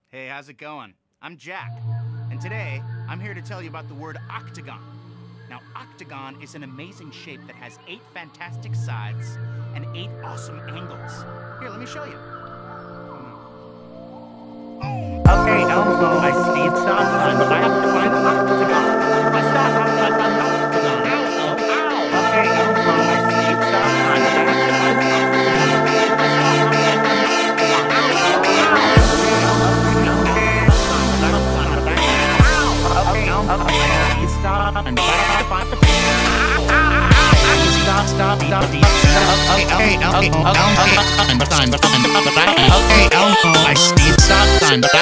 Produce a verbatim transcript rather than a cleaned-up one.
Hey, how's it going? I'm Jack, and today I'm here to tell you about the word octagon. Now, octagon is an amazing shape that has eight fantastic sides and eight awesome angles. Here, let me show you. Okay, Elmo, I need some. I have to find the octagon. I stop. I'm not the octagon. Okay, Elmo, I need some. I have to find the octagon. Stop and stop, stop, stop, stop. Okay, okay, okay, okay, okay, okay, I need stop sign.